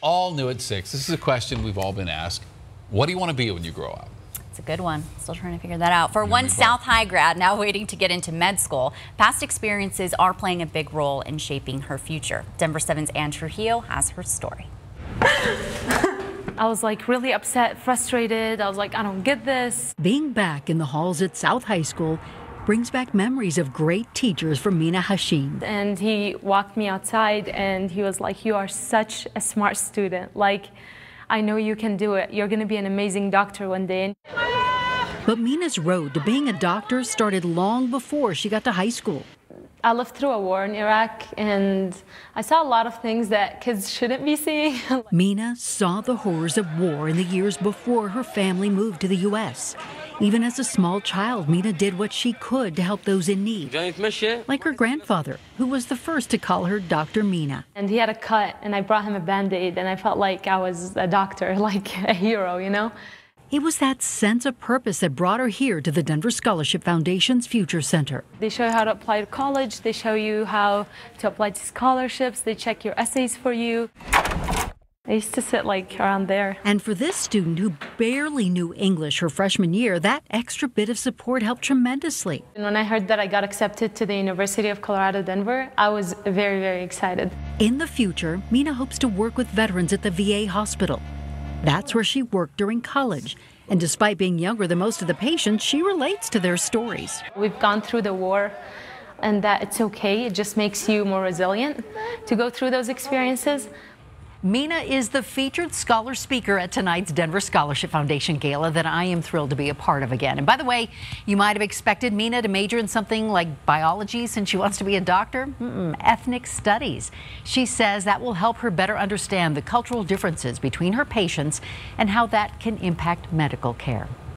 all new at 6. This is a question we've all been asked. What do you want to be when you grow up? It's a good one. Still trying to figure that out. For one South High grad now waiting to get into med school, past experiences are playing a big role in shaping her future. Denver 7's Ann Trujillo has her story. I was like really upset, frustrated. I was like, I don't get this. Being back in the halls at South High School brings back memories of great teachers for Mina Hashim. And he walked me outside and he was like, you are such a smart student. Like, I know you can do it. You're going to be an amazing doctor one day. But Mina's road to being a doctor started long before she got to high school. I lived through a war in Iraq and I saw a lot of things that kids shouldn't be seeing. Mina saw the horrors of war in the years before her family moved to the U.S. Even as a small child, Mina did what she could to help those in need, like her grandfather, who was the first to call her Dr. Mina. And he had a cut, and I brought him a Band-Aid, and I felt like I was a doctor, like a hero, you know? It was that sense of purpose that brought her here to the Denver Scholarship Foundation's Future Center. They show you how to apply to college. They show you how to apply to scholarships. They check your essays for you. I used to sit like around there. And for this student who barely knew English her freshman year, that extra bit of support helped tremendously. And when I heard that I got accepted to the University of Colorado, Denver, I was very, very excited. In the future, Mina hopes to work with veterans at the VA hospital. That's where she worked during college. And despite being younger than most of the patients, she relates to their stories. We've gone through the war and that it's okay. It just makes you more resilient to go through those experiences. Mina is the featured scholar speaker at tonight's Denver Scholarship Foundation Gala that I am thrilled to be a part of again. And by the way, you might have expected Mina to major in something like biology since she wants to be a doctor. Ethnic studies. She says that will help her better understand the cultural differences between her patients and how that can impact medical care.